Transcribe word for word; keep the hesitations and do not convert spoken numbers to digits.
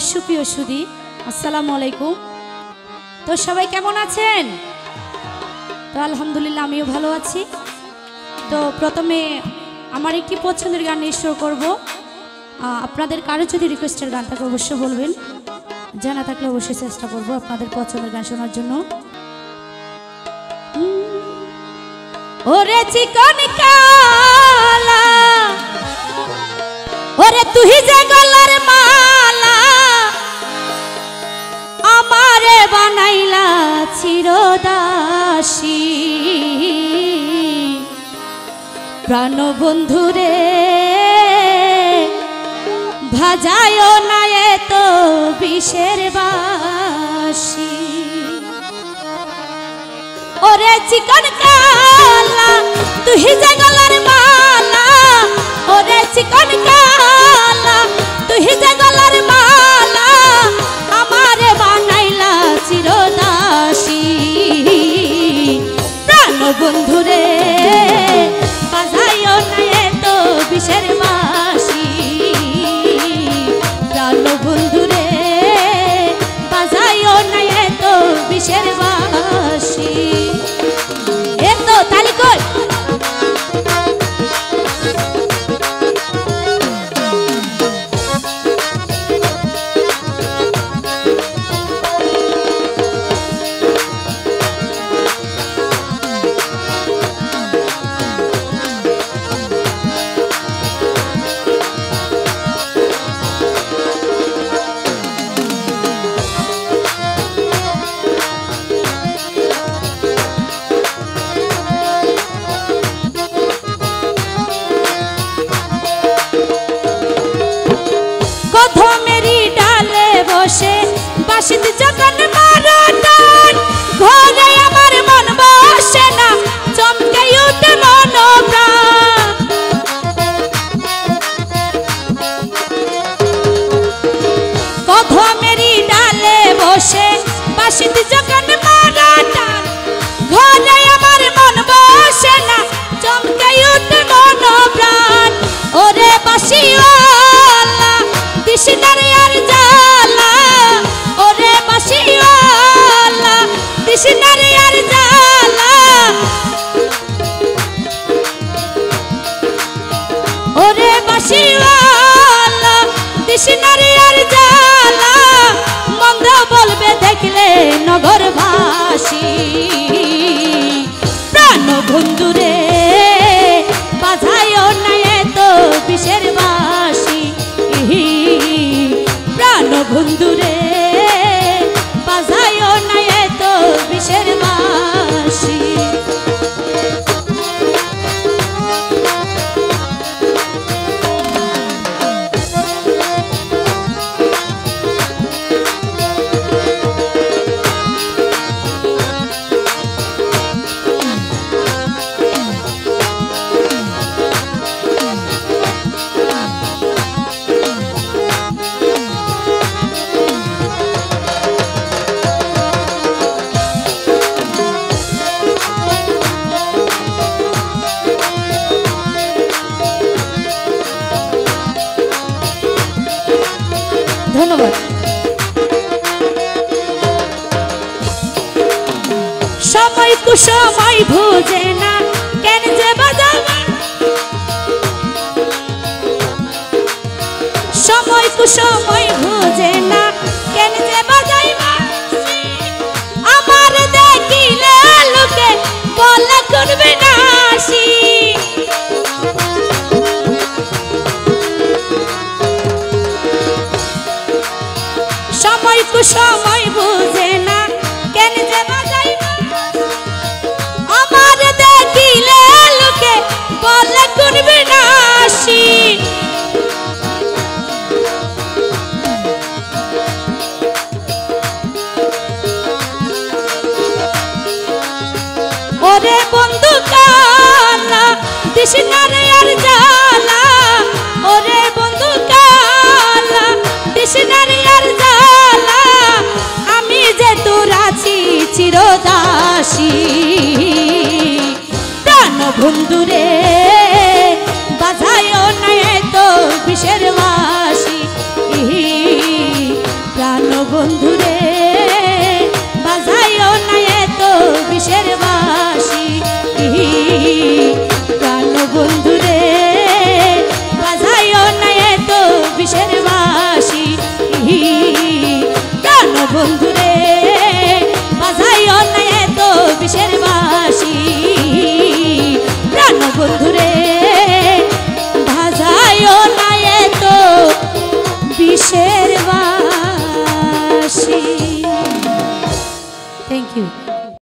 সুপ্রিয় সুধী আসসালামু আলাইকুম। তো সবাই কেমন আছেন? তো আলহামদুলিল্লাহ আমিও ভালো আছি। তো প্রথমে আমার একটি পছন্দের গান নিয়ে শুরু করব। আপনাদের কারো যদি রিকোয়েস্টের গান থাকে অবশ্যই বলবেন, জানা থাকলে অবশ্যই চেষ্টা করব আপনাদের পছন্দের গান শোনার জন্য। ওরে চিকন কালা ওরে তুই যে গলার মালা আমারে বানাইলা চিরদাসী, প্রাণ বন্ধুরে ভাজায় না এত বিষের বাসি। ওরে চিকন কালা তুই যে গলার মালা, ওরে চিকন কালা তুই যে গলার মালা আমারে বানাইলা চিরদাসী, প্রাণ বন্ধুরে বাজাইও না এত বিষের বাসি, প্রাণ বন্ধুরে বাজাইও না এত বিষের বাসি। এত তালি কর। বাসিত যখন মারো টান ঘরে আমার মন বসে না, চমকে উঠে মন প্রাণ। কদমেরই ডালে বসে বাসিত যখন মারো টান ঘরে আমার মন বসে না, চমকে উঠে মন প্রাণ। ওরে বাসিওয়ালা দিশনারে আর জালা, ওরে বাসিওয়ালা দিশনারে আর জালা, ওরে বাসিওয়ালা দিশনারে আর জালা, মন্দ বলবে দেখলে নগরবাসী, প্রাণ বন্ধুরে বাজায়ও না এত বিষের বাসি, প্রাণ বন্ধুরে বাজায়ও না এত বিষের বাসি। ধন্যবাদ। সময় কুসময় বুঝে না কেন যে বাজাবা, সময় কুসময় বুঝে না কেন যে বাজাইবা, আমার দেখিলে লোকে বলে করবে না আসি, সময় কুসময় বুঝে না কেন যে বাজাইবা, আমার দেখিলে লোকে বলে করবে না আসি। ওরে বন্ধু কালা দিশনারে আর জালা, ওরে বন্ধু কালা দিশনারে আর জালা, বন্ধু রে বাজাইও না এত বিষের বাঁশি কেন বন্ধু রে বাজাইও না এত বিষের বাঁশি